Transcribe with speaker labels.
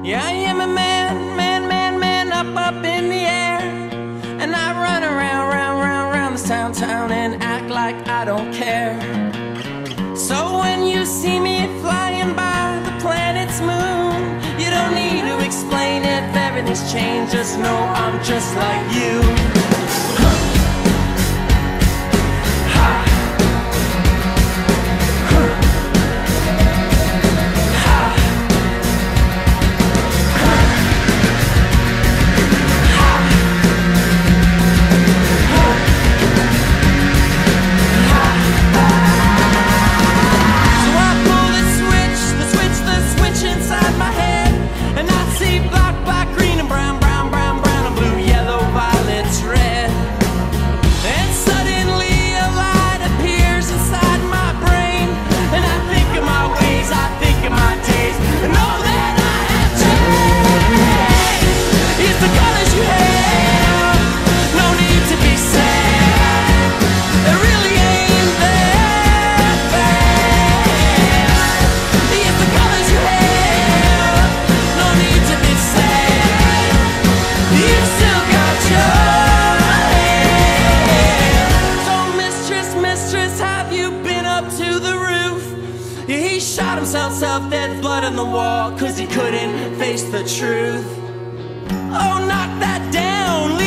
Speaker 1: Yeah, I am a man, man, man, man, up in the air. And I run around, round this town and act like I don't care. So when you see me flying by the planet's moon, you don't need to explain if everything's changed, just know I'm just like you. He shot himself, there's blood on the wall, 'cause he couldn't face the truth. Oh, knock that down.